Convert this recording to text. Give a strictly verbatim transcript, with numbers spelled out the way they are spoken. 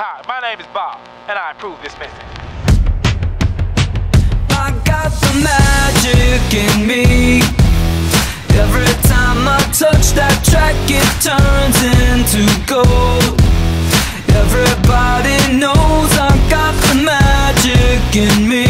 Hi, my name is Bob, and I approve this message. I got the magic in me. Every time I touch that track, it turns into gold. Everybody knows I got the magic in me.